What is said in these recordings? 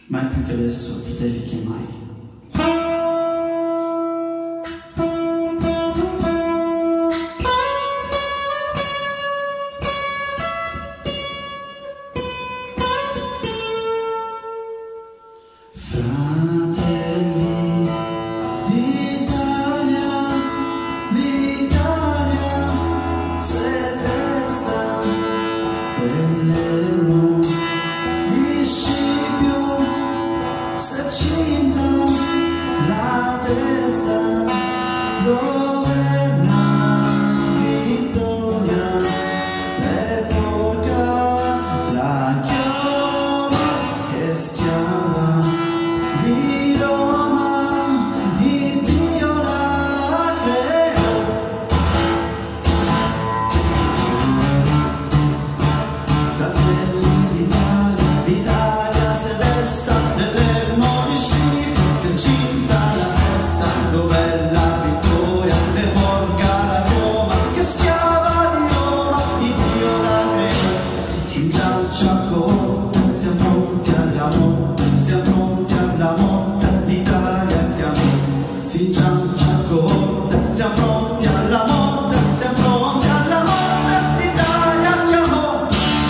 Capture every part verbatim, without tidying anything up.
mai più che adesso, fedeli che mai. Fratelli d'Italia, l'Italia se resta, quell'euro di Scipio se cinta la testa, dove la vittoria è poca, la chioma che schiava di Roma, il Dio la creò. Fratelli d'Italia, l'Italia se resta, nell'ermo di Scipio se cinta la testa, dov'è la vittoria e forca la Roma, che schiava di Roma, il Dio la creò. In giaccia corta, siamo pronti alla morte, siamo pronti alla morte, l'Italia chiamò. Si giaccia corta, siamo pronti alla morte, siamo pronti alla morte, l'Italia chiamò.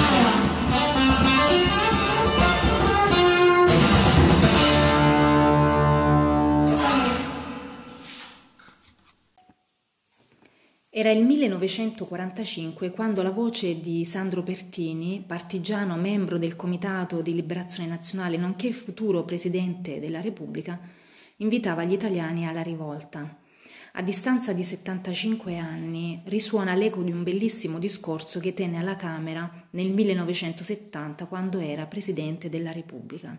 Era il millenovecentoquarantacinque quando la voce di Sandro Pertini, partigiano membro del Comitato di Liberazione Nazionale nonché futuro Presidente della Repubblica, invitava gli italiani alla rivolta. A distanza di settantacinque anni risuona l'eco di un bellissimo discorso che tenne alla Camera nel millenovecentosettanta quando era Presidente della Repubblica.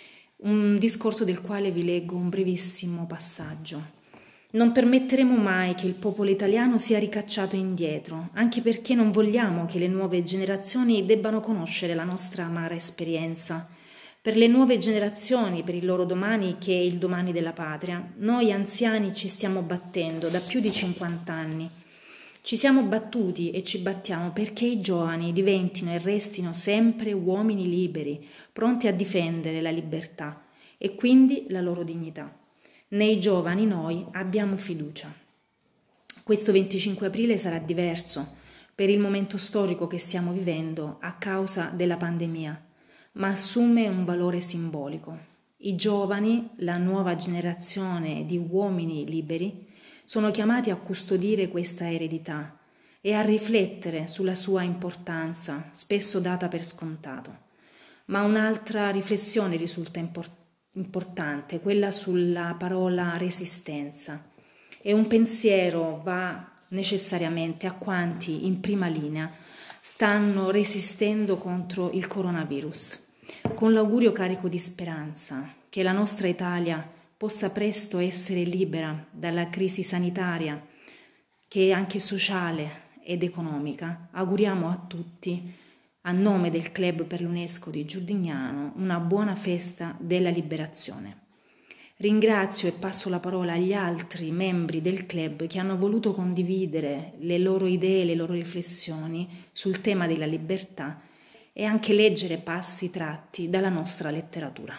Un discorso del quale vi leggo un brevissimo passaggio. Non permetteremo mai che il popolo italiano sia ricacciato indietro, anche perché non vogliamo che le nuove generazioni debbano conoscere la nostra amara esperienza. Per le nuove generazioni, per il loro domani che è il domani della patria, noi anziani ci stiamo battendo da più di cinquanta anni. Ci siamo battuti e ci battiamo perché i giovani diventino e restino sempre uomini liberi, pronti a difendere la libertà e quindi la loro dignità. Nei giovani noi abbiamo fiducia. Questo venticinque aprile sarà diverso per il momento storico che stiamo vivendo a causa della pandemia, ma assume un valore simbolico. I giovani, la nuova generazione di uomini liberi, sono chiamati a custodire questa eredità e a riflettere sulla sua importanza, spesso data per scontato. Ma un'altra riflessione risulta importante. importante, quella sulla parola resistenza. E un pensiero va necessariamente a quanti in prima linea stanno resistendo contro il coronavirus, con l'augurio carico di speranza che la nostra Italia possa presto essere libera dalla crisi sanitaria, che è anche sociale ed economica. Auguriamo a tutti, a nome del Club per l'UNESCO di Giudignano, una buona festa della liberazione. Ringrazio e passo la parola agli altri membri del club che hanno voluto condividere le loro idee, le loro riflessioni sul tema della libertà e anche leggere passi tratti dalla nostra letteratura.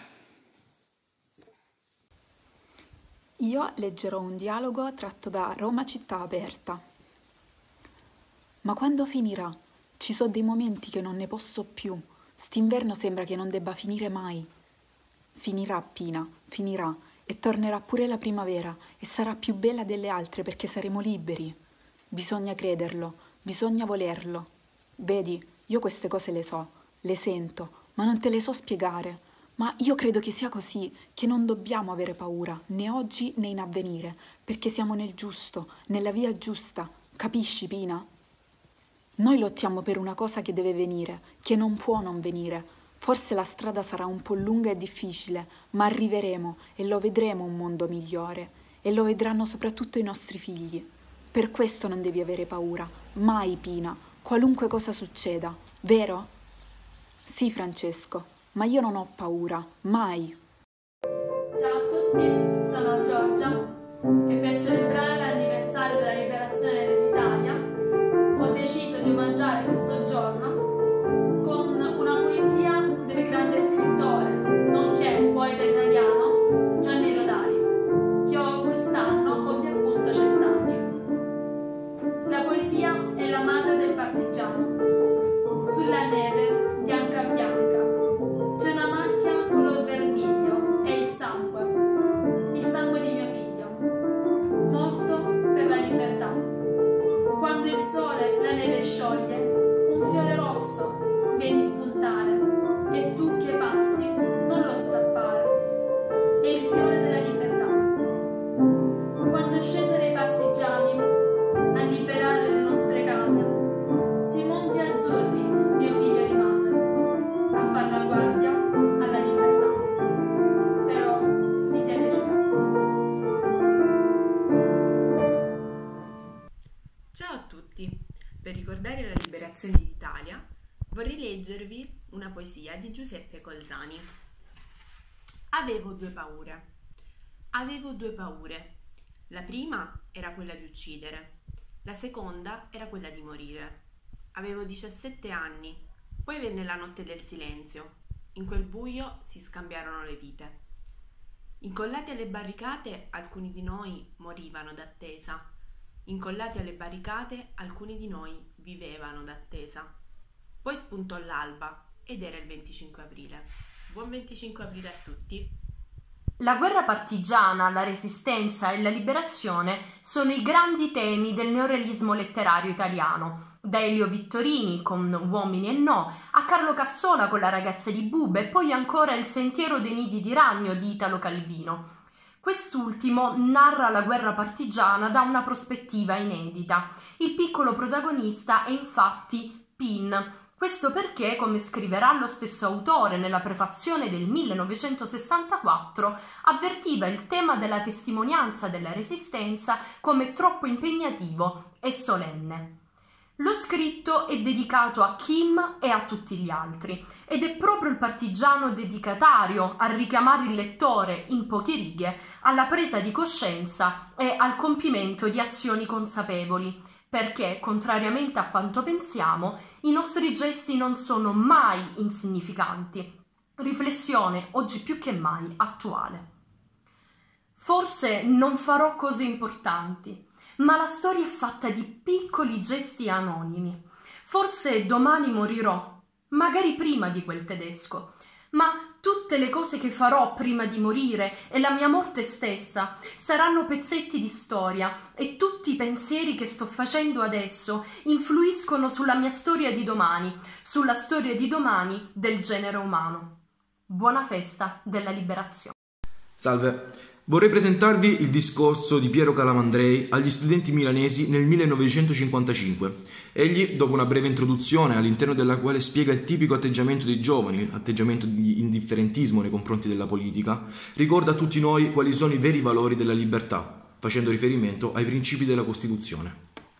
Io leggerò un dialogo tratto da Roma città aperta. Ma quando finirà? Ci sono dei momenti che non ne posso più. St'inverno sembra che non debba finire mai. Finirà, Pina, finirà, e tornerà pure la primavera, e sarà più bella delle altre perché saremo liberi. Bisogna crederlo, bisogna volerlo. Vedi, io queste cose le so, le sento, ma non te le so spiegare. Ma io credo che sia così, che non dobbiamo avere paura, né oggi né in avvenire, perché siamo nel giusto, nella via giusta. Capisci, Pina? Noi lottiamo per una cosa che deve venire, che non può non venire. Forse la strada sarà un po' lunga e difficile, ma arriveremo e lo vedremo un mondo migliore. E lo vedranno soprattutto i nostri figli. Per questo non devi avere paura, mai, Pina, qualunque cosa succeda, vero? Sì, Francesco, ma io non ho paura, mai. Ciao a tutti, sono Giorgia e per celebrare l'anniversario della liberazione dell'Italia ho deciso di omaggiare questo giorno con una poesia del grande scrittore, nonché per ricordare la liberazione d'Italia, vorrei leggervi una poesia di Giuseppe Colzani. Avevo due paure. Avevo due paure. La prima era quella di uccidere, la seconda era quella di morire. Avevo diciassette anni, poi venne la notte del silenzio. In quel buio si scambiarono le vite. Incollati alle barricate, alcuni di noi morivano d'attesa. Incollati alle barricate, alcuni di noi vivevano d'attesa. Poi spuntò l'alba ed era il venticinque aprile. Buon venticinque aprile a tutti! La guerra partigiana, la resistenza e la liberazione sono i grandi temi del neorealismo letterario italiano, da Elio Vittorini con Uomini e No, a Carlo Cassola con La ragazza di Bube e poi ancora Il sentiero dei nidi di ragno di Italo Calvino. Quest'ultimo narra la guerra partigiana da una prospettiva inedita. Il piccolo protagonista è infatti Pin. Questo perché, come scriverà lo stesso autore nella prefazione del millenovecentosessantaquattro, avvertiva il tema della testimonianza della resistenza come troppo impegnativo e solenne. Lo scritto è dedicato a Kim e a tutti gli altri, ed è proprio il partigiano dedicatario a richiamare il lettore, in poche righe, alla presa di coscienza e al compimento di azioni consapevoli, perché, contrariamente a quanto pensiamo, i nostri gesti non sono mai insignificanti. Riflessione oggi più che mai attuale. Forse non farò cose importanti, ma la storia è fatta di piccoli gesti anonimi. Forse domani morirò, magari prima di quel tedesco, ma tutte le cose che farò prima di morire e la mia morte stessa saranno pezzetti di storia, e tutti i pensieri che sto facendo adesso influiscono sulla mia storia di domani, sulla storia di domani del genere umano. Buona festa della liberazione. Salve. Vorrei presentarvi il discorso di Piero Calamandrei agli studenti milanesi nel millenovecentocinquantacinque. Egli, dopo una breve introduzione all'interno della quale spiega il tipico atteggiamento dei giovani, atteggiamento di indifferentismo nei confronti della politica, ricorda a tutti noi quali sono i veri valori della libertà, facendo riferimento ai principi della Costituzione.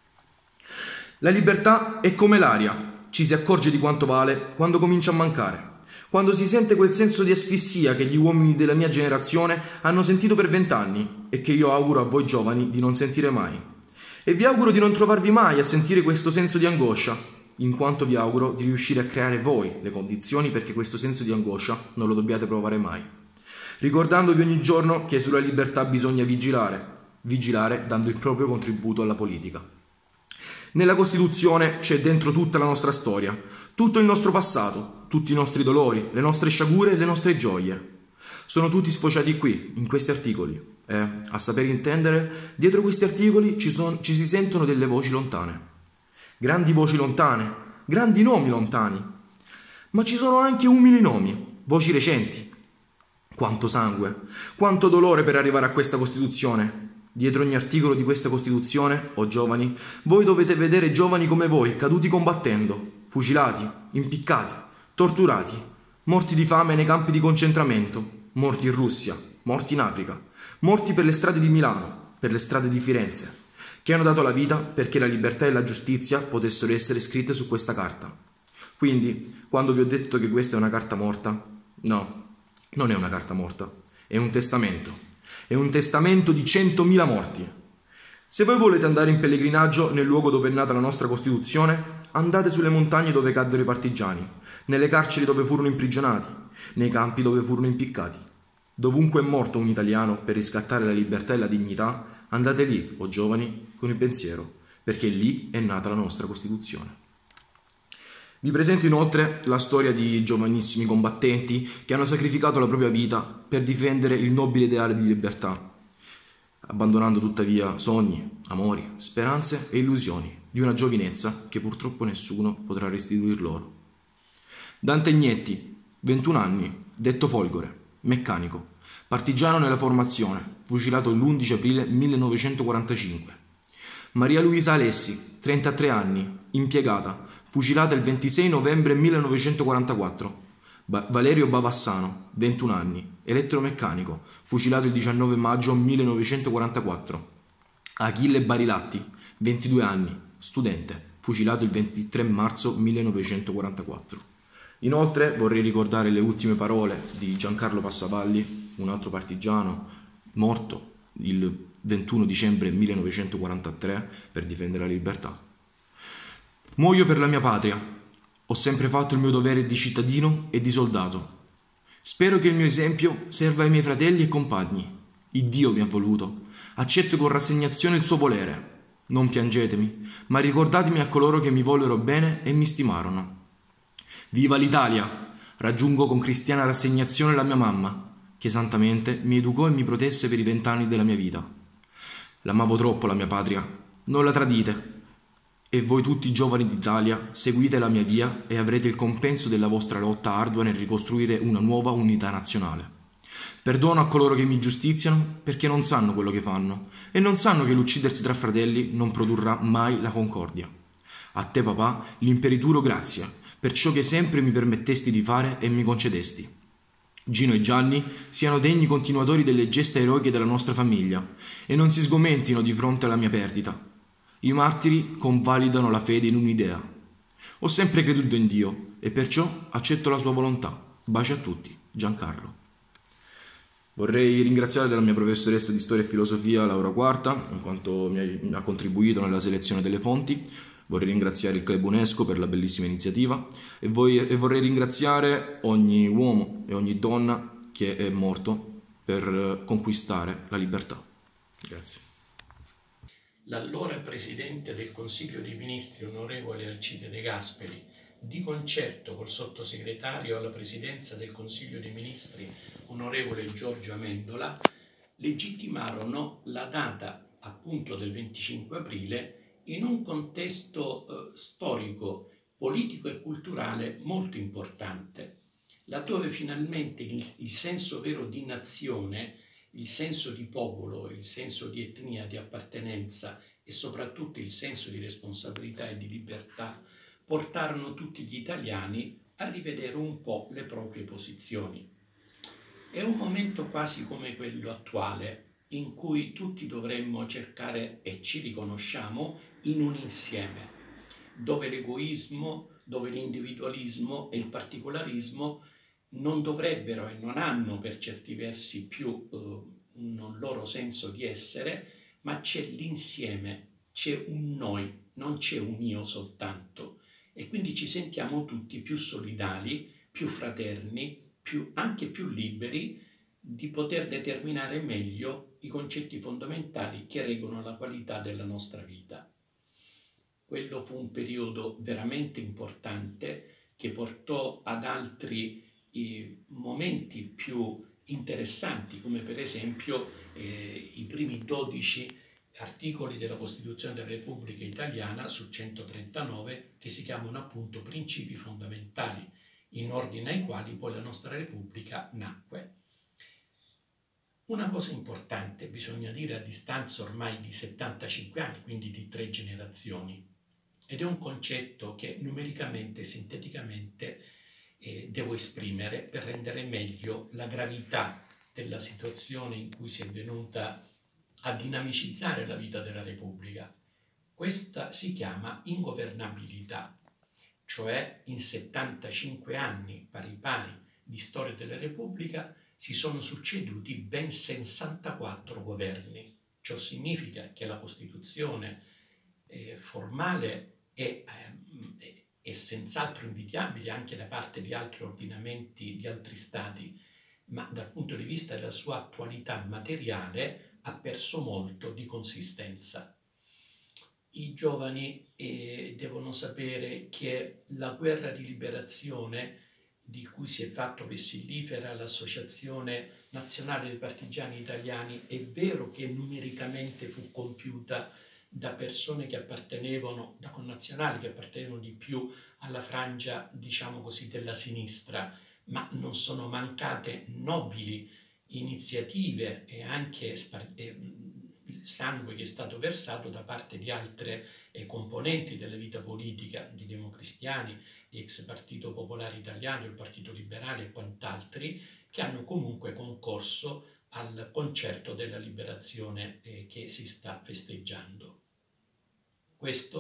La libertà è come l'aria, ci si accorge di quanto vale quando comincia a mancare. Quando si sente quel senso di asfissia che gli uomini della mia generazione hanno sentito per vent'anni e che io auguro a voi giovani di non sentire mai. E vi auguro di non trovarvi mai a sentire questo senso di angoscia, in quanto vi auguro di riuscire a creare voi le condizioni perché questo senso di angoscia non lo dobbiate provare mai. Ricordandovi ogni giorno che sulla libertà bisogna vigilare, vigilare dando il proprio contributo alla politica. Nella Costituzione c'è dentro tutta la nostra storia, tutto il nostro passato, tutti i nostri dolori, le nostre sciagure e le nostre gioie. Sono tutti sfociati qui, in questi articoli. E, a saper intendere, dietro questi articoli ci, son, ci si sentono delle voci lontane. Grandi voci lontane, grandi nomi lontani. Ma ci sono anche umili nomi, voci recenti. Quanto sangue, quanto dolore per arrivare a questa Costituzione. Dietro ogni articolo di questa Costituzione, o giovani, voi dovete vedere giovani come voi, caduti combattendo, fucilati, impiccati, torturati, morti di fame nei campi di concentramento, morti in Russia, morti in Africa, morti per le strade di Milano, per le strade di Firenze, che hanno dato la vita perché la libertà e la giustizia potessero essere scritte su questa carta. Quindi, quando vi ho detto che questa è una carta morta, no, non è una carta morta, è un testamento. È un testamento di centomila morti. Se voi volete andare in pellegrinaggio nel luogo dove è nata la nostra Costituzione, andate sulle montagne dove caddero i partigiani, nelle carceri dove furono imprigionati, nei campi dove furono impiccati. Dovunque è morto un italiano per riscattare la libertà e la dignità, andate lì, o giovani, con il pensiero, perché lì è nata la nostra Costituzione. Vi presento inoltre la storia di giovanissimi combattenti che hanno sacrificato la propria vita per difendere il nobile ideale di libertà, abbandonando tuttavia sogni, amori, speranze e illusioni di una giovinezza che purtroppo nessuno potrà restituir loro. Dante Ignetti, ventuno anni, detto Folgore, meccanico, partigiano nella formazione, fucilato l'undici aprile millenovecentoquarantacinque. Maria Luisa Alessi, trentatré anni, impiegata, fucilata il ventisei novembre millenovecentoquarantaquattro. Ba- Valerio Bavassano, ventuno anni, elettromeccanico, fucilato il diciannove maggio millenovecentoquarantaquattro. Achille Barilatti, ventidue anni, studente, fucilato il ventitré marzo millenovecentoquarantaquattro. Inoltre vorrei ricordare le ultime parole di Giancarlo Passavalli, un altro partigiano morto il ventuno dicembre millenovecentoquarantatré per difendere la libertà. Muoio per la mia patria. Ho sempre fatto il mio dovere di cittadino e di soldato. Spero che il mio esempio serva ai miei fratelli e compagni. Iddio mi ha voluto. Accetto con rassegnazione il suo volere. Non piangetemi, ma ricordatemi a coloro che mi vollero bene e mi stimarono. Viva l'Italia! Raggiungo con cristiana rassegnazione la mia mamma, che santamente mi educò e mi protesse per i vent'anni della mia vita. L'amavo troppo la mia patria, non la tradite. E voi tutti giovani d'Italia, seguite la mia via e avrete il compenso della vostra lotta ardua nel ricostruire una nuova unità nazionale. Perdono a coloro che mi giustiziano perché non sanno quello che fanno e non sanno che l'uccidersi tra fratelli non produrrà mai la concordia. A te, papà, l'imperituro grazie per ciò che sempre mi permettesti di fare e mi concedesti. Gino e Gianni siano degni continuatori delle gesta eroiche della nostra famiglia e non si sgomentino di fronte alla mia perdita. I martiri convalidano la fede in un'idea. Ho sempre creduto in Dio e perciò accetto la sua volontà. Baci a tutti, Giancarlo. Vorrei ringraziare la mia professoressa di storia e filosofia Laura Quarta, in quanto mi ha contribuito nella selezione delle fonti. Vorrei ringraziare il Club UNESCO per la bellissima iniziativa e, voi, e vorrei ringraziare ogni uomo e ogni donna che è morto per conquistare la libertà. Grazie. L'allora Presidente del Consiglio dei Ministri, onorevole Alcide De Gasperi, di concerto col Sottosegretario alla Presidenza del Consiglio dei Ministri, onorevole Giorgio Amendola, legittimarono la data appunto del venticinque aprile in un contesto eh, storico, politico e culturale molto importante, laddove finalmente il, il senso vero di nazione, il senso di popolo, il senso di etnia, di appartenenza e soprattutto il senso di responsabilità e di libertà portarono tutti gli italiani a rivedere un po' le proprie posizioni. È un momento quasi come quello attuale, in cui tutti dovremmo cercare, e ci riconosciamo, in un insieme, dove l'egoismo, dove l'individualismo e il particolarismo non dovrebbero e non hanno per certi versi più eh, un loro senso di essere, ma c'è l'insieme, c'è un noi, non c'è un io soltanto. E quindi ci sentiamo tutti più solidali, più fraterni, più, anche più liberi di poter determinare meglio i concetti fondamentali che reggono la qualità della nostra vita. Quello fu un periodo veramente importante che portò ad altri eh, momenti più interessanti, come per esempio eh, i primi dodici articoli della Costituzione della Repubblica Italiana su centotrentanove, che si chiamano appunto principi fondamentali, in ordine ai quali poi la nostra Repubblica nacque. Una cosa importante bisogna dire a distanza ormai di settantacinque anni, quindi di tre generazioni, ed è un concetto che numericamente e sinteticamente eh, devo esprimere per rendere meglio la gravità della situazione in cui si è venuta a dinamicizzare la vita della Repubblica. Questa si chiama ingovernabilità, cioè in settantacinque anni pari pari di storia della Repubblica si sono succeduti ben sessantaquattro governi. Ciò significa che la Costituzione eh, formale è, eh, è senz'altro invidiabile anche da parte di altri ordinamenti di altri stati, ma dal punto di vista della sua attualità materiale ha perso molto di consistenza. I giovani eh, devono sapere che la guerra di liberazione di cui si è fatto vessillifera l'Associazione Nazionale dei Partigiani Italiani, è vero che numericamente fu compiuta da persone che appartenevano, da connazionali che appartenevano di più alla frangia, diciamo così, della sinistra, ma non sono mancate nobili iniziative e anche eh, il sangue che è stato versato da parte di altre eh, componenti della vita politica, di democristiani, di ex Partito Popolare Italiano, il Partito Liberale e quant'altri, che hanno comunque concorso al concerto della liberazione eh, che si sta festeggiando. Questo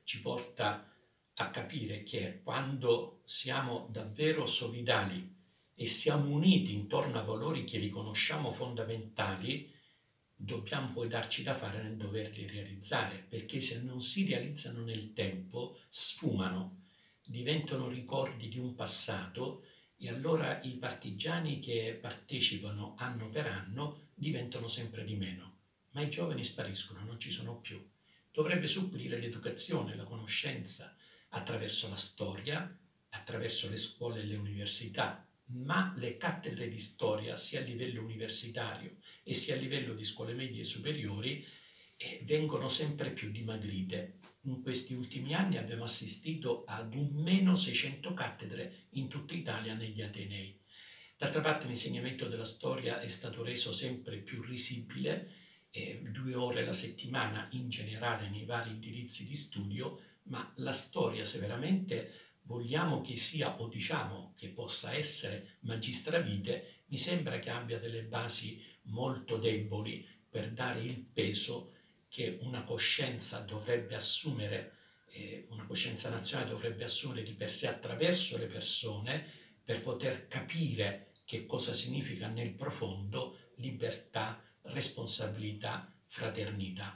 ci porta a capire che quando siamo davvero solidali e siamo uniti intorno a valori che riconosciamo fondamentali, dobbiamo poi darci da fare nel doverli realizzare, perché se non si realizzano nel tempo, sfumano, diventano ricordi di un passato e allora i partigiani che partecipano anno per anno diventano sempre di meno, ma i giovani spariscono, non ci sono più. Dovrebbe supplire l'educazione, la conoscenza attraverso la storia, attraverso le scuole e le università, ma le cattedre di storia sia a livello universitario e sia a livello di scuole medie e superiori eh, vengono sempre più dimagrite. In questi ultimi anni abbiamo assistito ad un meno seicento cattedre in tutta Italia negli Atenei. D'altra parte l'insegnamento della storia è stato reso sempre più risibile, eh, due ore alla settimana in generale nei vari indirizzi di studio, ma la storia, se veramente vogliamo che sia o diciamo che possa essere magistravite, mi sembra che abbia delle basi molto deboli per dare il peso che una coscienza dovrebbe assumere, eh, una coscienza nazionale dovrebbe assumere di per sé attraverso le persone per poter capire che cosa significa nel profondo libertà, responsabilità, fraternità.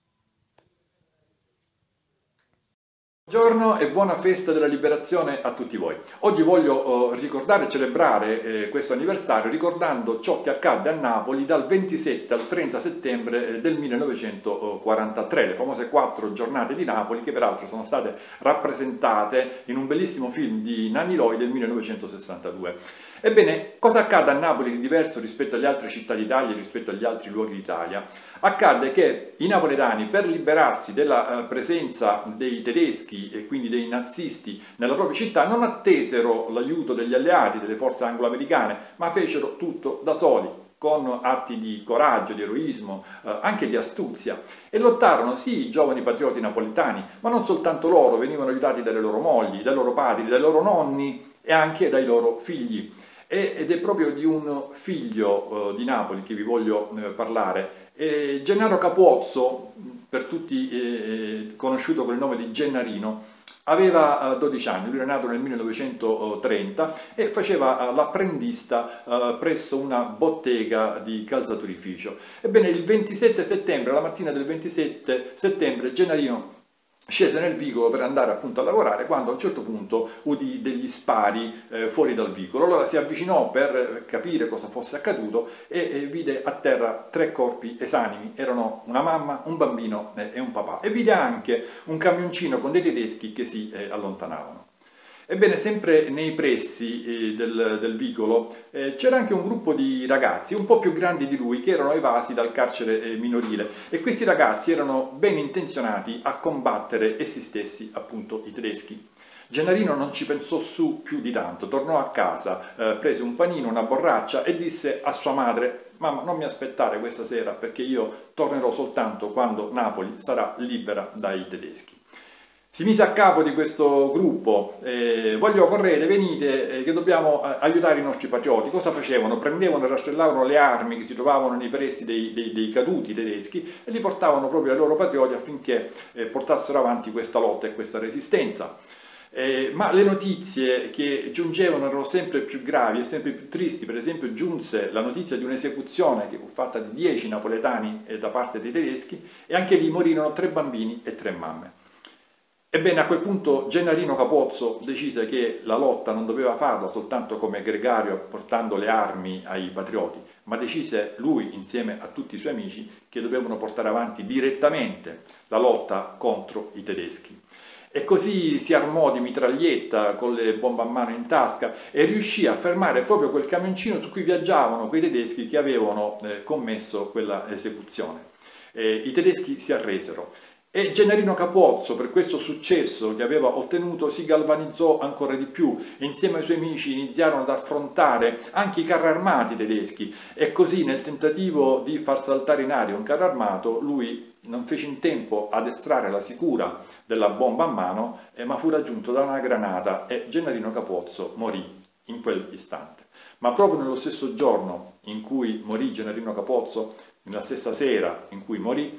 Buongiorno e buona festa della liberazione a tutti voi. Oggi voglio eh, ricordare e celebrare eh, questo anniversario ricordando ciò che accadde a Napoli dal ventisette al trenta settembre eh, del millenovecentoquarantatré, le famose quattro giornate di Napoli che peraltro sono state rappresentate in un bellissimo film di Nanni Loi del millenovecentosessantadue. Ebbene, cosa accade a Napoli di diverso rispetto alle altre città d'Italia e rispetto agli altri luoghi d'Italia? Accadde che i napoletani, per liberarsi della uh, presenza dei tedeschi e quindi dei nazisti nella propria città, non attesero l'aiuto degli alleati, delle forze anglo-americane, ma fecero tutto da soli, con atti di coraggio, di eroismo, eh, anche di astuzia, e lottarono sì i giovani patrioti napoletani, ma non soltanto loro, venivano aiutati dalle loro mogli, dai loro padri, dai loro nonni e anche dai loro figli. Ed è proprio di un figlio eh, di Napoli che vi voglio eh, parlare. Eh, Gennaro Capozzo, per tutti eh, conosciuto con il nome di Gennarino, aveva eh, dodici anni, lui era nato nel millenovecentotrenta e faceva eh, l'apprendista eh, presso una bottega di calzaturificio. Ebbene, il ventisette settembre, la mattina del ventisette settembre, Gennarino scese nel vicolo per andare appunto a lavorare, quando a un certo punto udì degli spari eh, fuori dal vicolo. Allora si avvicinò per capire cosa fosse accaduto e, e vide a terra tre corpi esanimi, erano una mamma, un bambino eh, e un papà, e vide anche un camioncino con dei tedeschi che si eh, allontanavano. Ebbene, sempre nei pressi eh, del, del vicolo eh, c'era anche un gruppo di ragazzi un po' più grandi di lui che erano evasi dal carcere eh, minorile, e questi ragazzi erano ben intenzionati a combattere essi stessi, appunto i tedeschi. Gennarino non ci pensò su più di tanto, tornò a casa, eh, prese un panino, una borraccia e disse a sua madre: «Mamma, non mi aspettare questa sera perché io tornerò soltanto quando Napoli sarà libera dai tedeschi». Si mise a capo di questo gruppo, eh, voglio correre, venite, eh, che dobbiamo aiutare i nostri patrioti. Cosa facevano? Prendevano e rastrellavano le armi che si trovavano nei pressi dei, dei, dei caduti tedeschi e li portavano proprio ai loro patrioti affinché eh, portassero avanti questa lotta e questa resistenza. Eh, ma le notizie che giungevano erano sempre più gravi e sempre più tristi. Per esempio giunse la notizia di un'esecuzione che fu fatta di dieci napoletani eh, da parte dei tedeschi, e anche lì morirono tre bambini e tre mamme. Ebbene, a quel punto Gennarino Capozzo decise che la lotta non doveva farla soltanto come gregario portando le armi ai patrioti, ma decise lui insieme a tutti i suoi amici che dovevano portare avanti direttamente la lotta contro i tedeschi. E così si armò di mitraglietta con le bombe a mano in tasca e riuscì a fermare proprio quel camioncino su cui viaggiavano quei tedeschi che avevano eh, commesso quella esecuzione. Eh, I tedeschi si arresero. E Gennarino Capozzo, per questo successo che aveva ottenuto, si galvanizzò ancora di più e insieme ai suoi amici iniziarono ad affrontare anche i carri armati tedeschi, e così nel tentativo di far saltare in aria un carro armato lui non fece in tempo ad estrarre la sicura della bomba a mano, eh, ma fu raggiunto da una granata e Gennarino Capozzo morì in quell'istante. Ma proprio nello stesso giorno in cui morì Gennarino Capozzo, nella stessa sera in cui morì,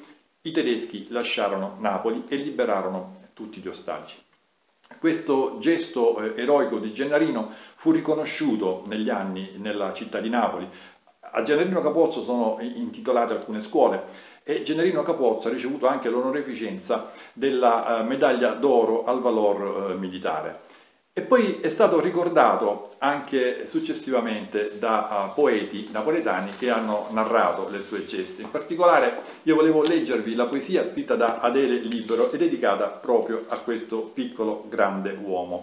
i tedeschi lasciarono Napoli e liberarono tutti gli ostaggi. Questo gesto eh, eroico di Gennarino fu riconosciuto negli anni nella città di Napoli. A Gennarino Capozzo sono intitolate alcune scuole e Gennarino Capozzo ha ricevuto anche l'onorificenza della eh, medaglia d'oro al valor eh, militare. E poi è stato ricordato anche successivamente da uh, poeti napoletani che hanno narrato le sue gesta. In particolare io volevo leggervi la poesia scritta da Adele Libero e dedicata proprio a questo piccolo grande uomo.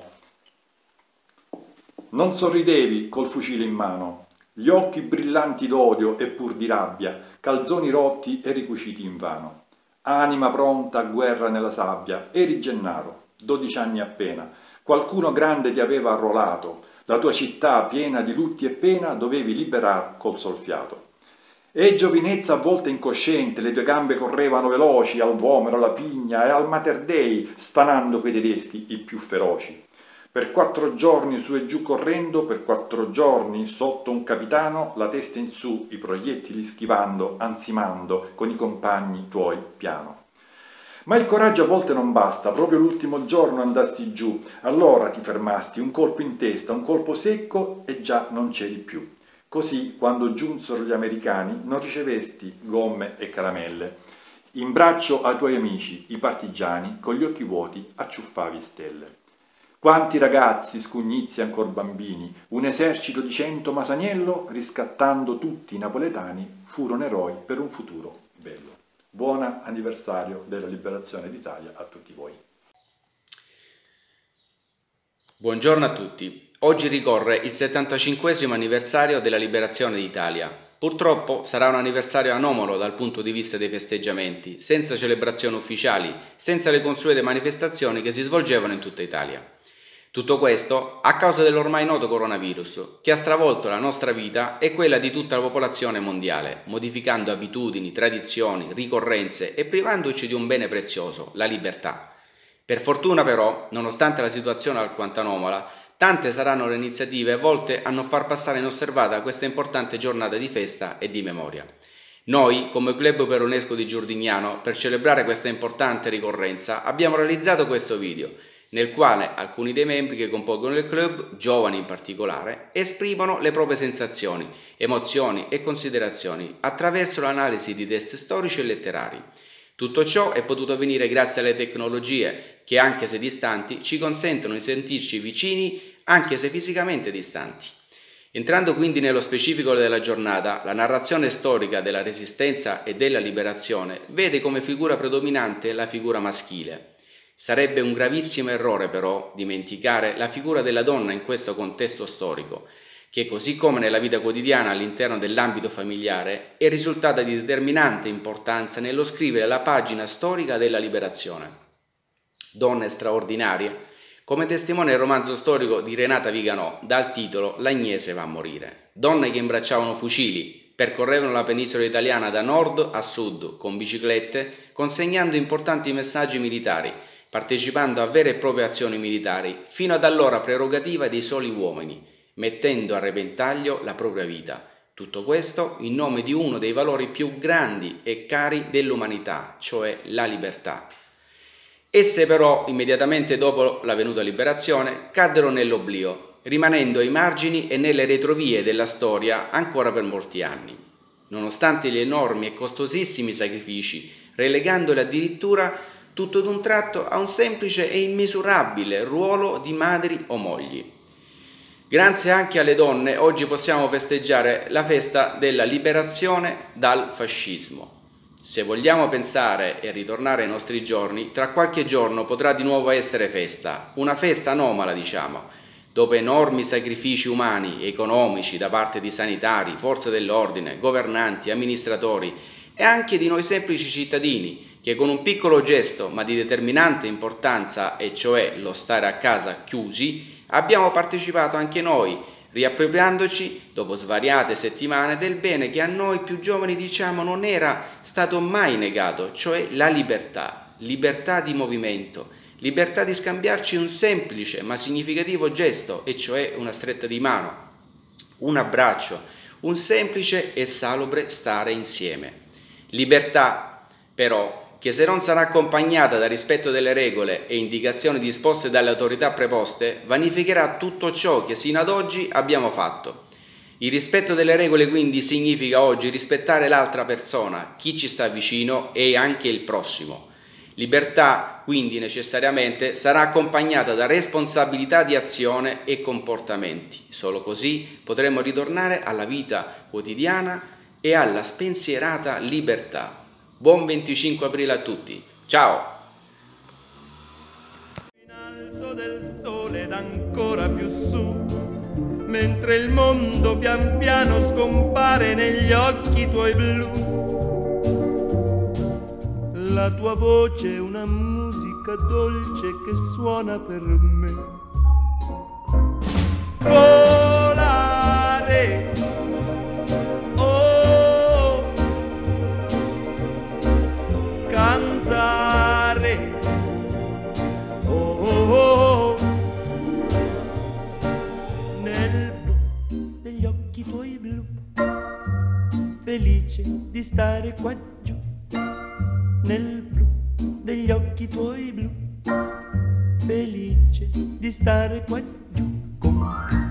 Non sorridevi col fucile in mano, gli occhi brillanti d'odio e pur di rabbia, calzoni rotti e ricuciti invano. Anima pronta a guerra nella sabbia, eri Gennaro, dodici anni appena. Qualcuno grande ti aveva arruolato, la tua città piena di lutti e pena dovevi liberar col solfiato. E giovinezza a volte incosciente, le tue gambe correvano veloci al Vomero, alla Pigna e al Mater Dei, stanando quei tedeschi i più feroci. Per quattro giorni su e giù correndo, per quattro giorni sotto un capitano, la testa in su, i proiettili schivando, ansimando con i compagni tuoi piano. Ma il coraggio a volte non basta, proprio l'ultimo giorno andasti giù, allora ti fermasti, un colpo in testa, un colpo secco e già non c'eri più. Così, quando giunsero gli americani, non ricevesti gomme e caramelle. In braccio ai tuoi amici, i partigiani, con gli occhi vuoti acciuffavi stelle. Quanti ragazzi, scugnizi ancor bambini, un esercito di cento Masaniello, riscattando tutti i napoletani, furono eroi per un futuro bello. Buon anniversario della liberazione d'Italia a tutti voi. Buongiorno a tutti. Oggi ricorre il settantacinquesimo anniversario della liberazione d'Italia. Purtroppo sarà un anniversario anomalo dal punto di vista dei festeggiamenti, senza celebrazioni ufficiali, senza le consuete manifestazioni che si svolgevano in tutta Italia. Tutto questo a causa dell'ormai noto coronavirus, che ha stravolto la nostra vita e quella di tutta la popolazione mondiale, modificando abitudini, tradizioni, ricorrenze e privandoci di un bene prezioso, la libertà. Per fortuna però, nonostante la situazione alquanto anomala, tante saranno le iniziative volte a non far passare inosservata questa importante giornata di festa e di memoria. Noi, come Club Peronesco di Giordignano, per celebrare questa importante ricorrenza, abbiamo realizzato questo video, nel quale alcuni dei membri che compongono il club, giovani in particolare, esprimono le proprie sensazioni, emozioni e considerazioni attraverso l'analisi di testi storici e letterari. Tutto ciò è potuto avvenire grazie alle tecnologie che, anche se distanti, ci consentono di sentirci vicini anche se fisicamente distanti. Entrando quindi nello specifico della giornata, la narrazione storica della resistenza e della liberazione vede come figura predominante la figura maschile. Sarebbe un gravissimo errore però dimenticare la figura della donna in questo contesto storico, che così come nella vita quotidiana all'interno dell'ambito familiare è risultata di determinante importanza nello scrivere la pagina storica della liberazione. Donne straordinarie, come testimonia il romanzo storico di Renata Viganò dal titolo L'Agnese va a morire. Donne che imbracciavano fucili, percorrevano la penisola italiana da nord a sud con biciclette, consegnando importanti messaggi militari, partecipando a vere e proprie azioni militari, fino ad allora prerogativa dei soli uomini, mettendo a repentaglio la propria vita. Tutto questo in nome di uno dei valori più grandi e cari dell'umanità, cioè la libertà. Esse però, immediatamente dopo la venuta liberazione, caddero nell'oblio, rimanendo ai margini e nelle retrovie della storia ancora per molti anni, nonostante gli enormi e costosissimi sacrifici, relegandole addirittura tutto d'un tratto a un semplice e immisurabile ruolo di madri o mogli. Grazie anche alle donne oggi possiamo festeggiare la festa della liberazione dal fascismo. Se vogliamo pensare e ritornare ai nostri giorni, tra qualche giorno potrà di nuovo essere festa, una festa anomala diciamo, dopo enormi sacrifici umani e economici da parte di sanitari, forze dell'ordine, governanti, amministratori e anche di noi semplici cittadini, che con un piccolo gesto ma di determinante importanza, e cioè lo stare a casa chiusi, abbiamo partecipato anche noi, riappropriandoci, dopo svariate settimane, del bene che a noi più giovani diciamo non era stato mai negato, cioè la libertà, libertà di movimento, libertà di scambiarci un semplice ma significativo gesto, e cioè una stretta di mano, un abbraccio, un semplice e salubre stare insieme. Libertà, però, che se non sarà accompagnata da rispetto delle regole e indicazioni disposte dalle autorità preposte, vanificherà tutto ciò che sino ad oggi abbiamo fatto. Il rispetto delle regole quindi significa oggi rispettare l'altra persona, chi ci sta vicino e anche il prossimo. Libertà quindi necessariamente sarà accompagnata da responsabilità di azione e comportamenti. Solo così potremo ritornare alla vita quotidiana e alla spensierata libertà. Buon venticinque aprile a tutti. Ciao! In alto del sole ed ancora più su, mentre il mondo pian piano scompare negli occhi tuoi blu. La tua voce è una musica dolce che suona per me. Volare, oh, cantare, oh, oh, oh, nel blu degli occhi tuoi blu, felice di stare qua giù, nel blu degli occhi tuoi blu, felice di stare qua giù con te.